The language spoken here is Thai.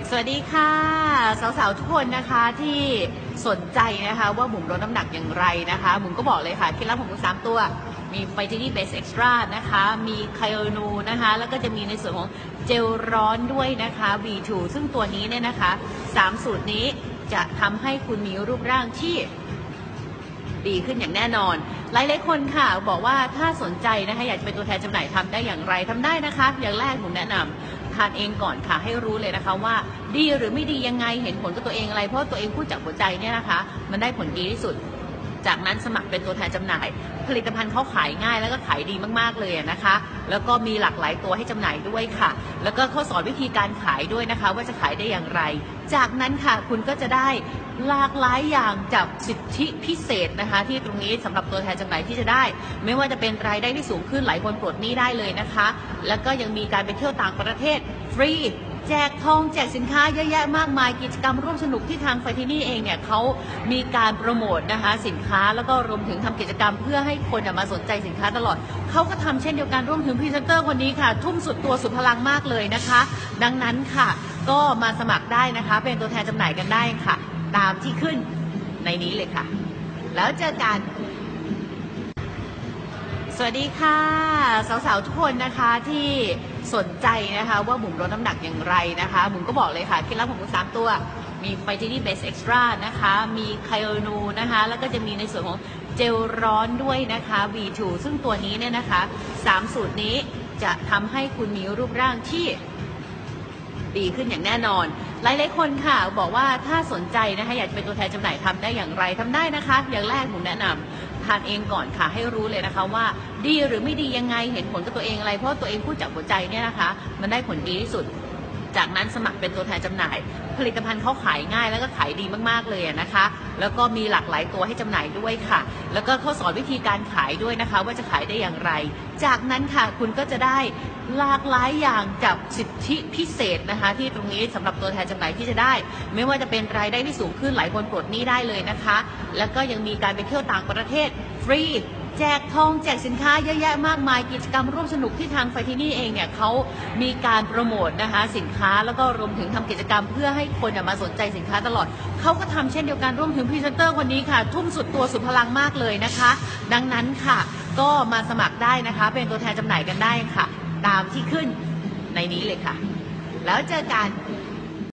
สวัสดีค่ะสาวๆทุกคนนะคะที่สนใจนะคะว่าบุ๋มลดน้ำหนักอย่างไรนะคะบุ๋มก็บอกเลยค่ะเคล็ดลับของบุ๋ม3 ตัวมีไฟทินี่เบสเอ็กซ์ตร้านะคะมีไคโอนูนะคะแล้วก็จะมีในส่วนของเจลร้อนด้วยนะคะ V2 ซึ่งตัวนี้เนี่ยนะคะ3 สูตรนี้จะทำให้คุณมีรูปร่างที่ดีขึ้นอย่างแน่นอนหลายๆคนค่ะบอกว่าถ้าสนใจนะคะอยากจะเป็นตัวแทนจำหน่ายทำได้อย่างไรทำได้นะคะอย่างแรกผมแนะนำทานเองก่อนค่ะให้รู้เลยนะคะว่าดีหรือไม่ดียังไงเห็นผลกับตัวเองอะไรเพราะตัวเองพูดจากหัวใจเนี่ยนะคะมันได้ผลดีที่สุดจากนั้นสมัครเป็นตัวแทนจำหน่ายผลิตภัณฑ์เขาขายง่ายแล้วก็ขายดีมากๆเลยนะคะแล้วก็มีหลากหลายตัวให้จำหน่ายด้วยค่ะแล้วก็เขาสอนวิธีการขายด้วยนะคะว่าจะขายได้อย่างไรจากนั้นค่ะคุณก็จะได้หลากหลายอย่างจากสิทธิพิเศษนะคะที่ตรงนี้สำหรับตัวแทนจำหน่ายที่จะได้ไม่ว่าจะเป็นรายได้ที่สูงขึ้นหลายคนปลดหนี้ได้เลยนะคะแล้วก็ยังมีการไปเที่ยวต่างประเทศฟรีแจกทองแจกสินค้าเยอะแยะมากมายกิจกรรมร่วมสนุกที่ทางไฟที่นี่เองเนี่ยเขามีการโปรโมทนะคะสินค้าแล้วก็รวมถึงทำกิจกรรมเพื่อให้คนมาสนใจสินค้าตลอดเขาก็ทำเช่นเดียวกันร่วมถึงพรีเซนเตอร์คนนี้ค่ะทุ่มสุดตัวสุดพลังมากเลยนะคะดังนั้นค่ะก็มาสมัครได้นะคะเป็นตัวแทนจำหน่ายกันได้ค่ะตามที่ขึ้นในนี้เลยค่ะแล้วเจอกันสวัสดีค่ะสาวๆทุกคนนะคะที่สนใจนะคะว่าบุ๋มลดน้ำหนักอย่างไรนะคะบุ๋มก็บอกเลยค่ะเคล็ดลับของบุ๋ม3 ตัวมีไฟทินี่เบสเอ็กซ์ตร้านะคะมีไคโอนูนะคะแล้วก็จะมีในส่วนของเจลร้อนด้วยนะคะ V2 ซึ่งตัวนี้เนี่ยนะคะ3 สูตรนี้จะทำให้คุณมีรูปร่างที่ดีขึ้นอย่างแน่นอนหลายๆคนค่ะบอกว่าถ้าสนใจนะคะอยากจะเป็นตัวแทนจำหน่ายทำได้อย่างไรทำได้นะคะอย่างแรกผมแนะนำทานเองก่อนค่ะให้รู้เลยนะคะว่าดีหรือไม่ดียังไงเห็นผลกับตัวเองอะไรเพราะตัวเองพูดจากหัวใจเนี่ยนะคะมันได้ผลดีที่สุดจากนั้นสมัครเป็นตัวแทนจำหน่ายผลิตภัณฑ์เขาขายง่ายแล้วก็ขายดีมากๆเลยนะคะแล้วก็มีหลากหลายตัวให้จำหน่ายด้วยค่ะแล้วก็เขาสอนวิธีการขายด้วยนะคะว่าจะขายได้อย่างไรจากนั้นค่ะคุณก็จะได้หลากหลายอย่างจากสิทธิพิเศษนะคะที่ตรงนี้สำหรับตัวแทนจำหน่ายที่จะได้ไม่ว่าจะเป็นรายได้ที่สูงขึ้นหลายคนปลดหนี้ได้เลยนะคะแล้วก็ยังมีการไปเที่ยวต่างประเทศฟรีแจกทองแจกสินค้าเยอะแยะมากมายกิจกรรมร่วมสนุกที่ทางไฟที่นี่เองเนี่ยเขามีการโปรโมทนะคะสินค้าแล้วก็รวมถึงทำกิจกรรมเพื่อให้คนมาสนใจสินค้าตลอดเขาก็ทำเช่นเดียวกันร่วมถึงพรีเซนเตอร์คนนี้ค่ะทุ่มสุดตัวสุดพลังมากเลยนะคะดังนั้นค่ะก็มาสมัครได้นะคะเป็นตัวแทนจำหน่ายกันได้ค่ะตามที่ขึ้นในนี้เลยค่ะแล้วเจอกัน